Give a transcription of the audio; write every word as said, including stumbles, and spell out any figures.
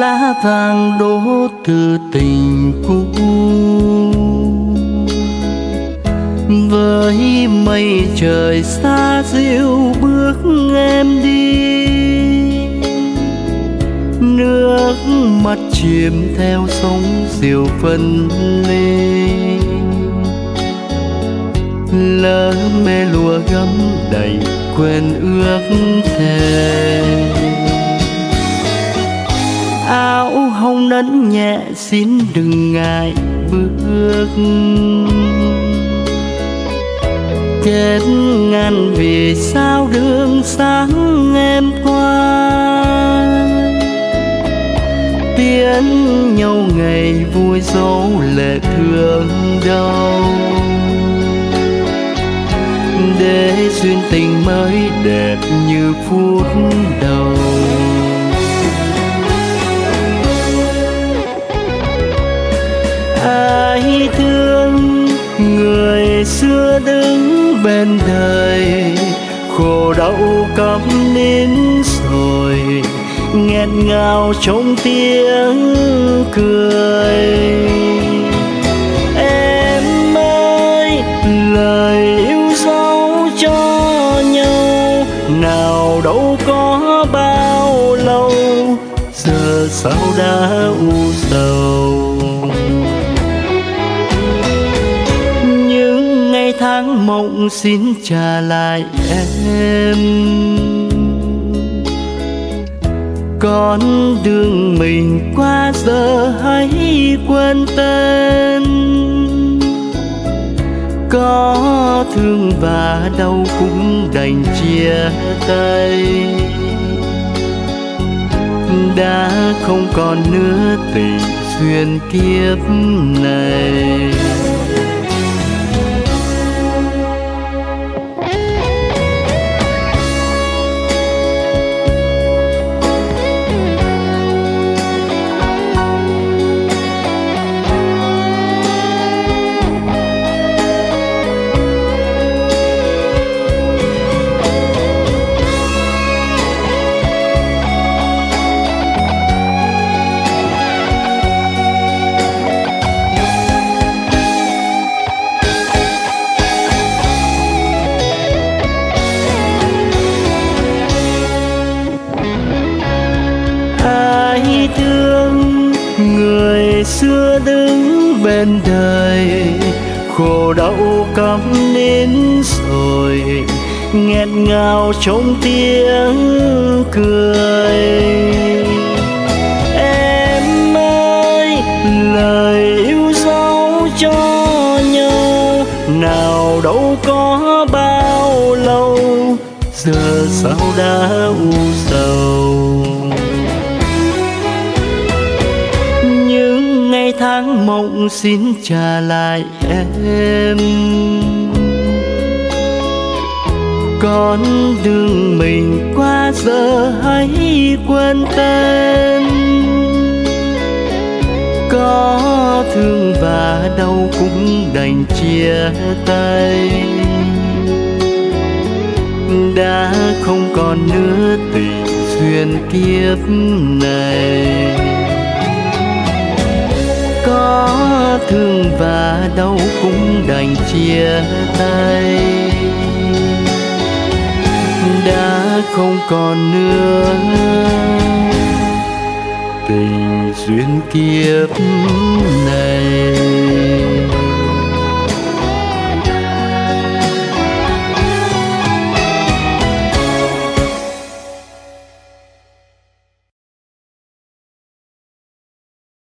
lá vàng đổ từ tình cũ, với mây trời xa dịu bước em đi. Nước mắt chìm theo sóng diều phân ly, lỡ mê lùa gấm đầy quên ước thề. Áo hồng nấn nhẹ xin đừng ngại bước, kết ngàn vì sao đường sáng em qua. Tiến nhau ngày vui dấu lệ thương đau, để duyên tình mới đẹp như phút đầu. Ai thương người xưa đứng bên đời, khổ đau câm nín rồi nghẹn ngào trong tiếng cười. Em ơi, lời yêu dấu cho nhau nào đâu có bao lâu, giờ sao đã u sầu. Những ngày tháng mộng xin trả lại em, con đường mình qua giờ hãy quên tên. Có thương và đau cũng đành chia tay, đã không còn nữa tình duyên kiếp này. Người xưa đứng bên đời, khổ đau câm nín rồi nghẹn ngào trong tiếng cười. Em ơi, lời yêu dấu cho nhau nào đâu có bao lâu, giờ sao đã u sầu. Ngày tháng mộng xin trả lại em, con đường mình qua giờ hãy quên tên. Có thương và đau cũng đành chia tay, đã không còn nữa tình duyên kiếp này. Có thương và đau cũng đành chia tay, đã không còn nữa tình duyên kiếp này.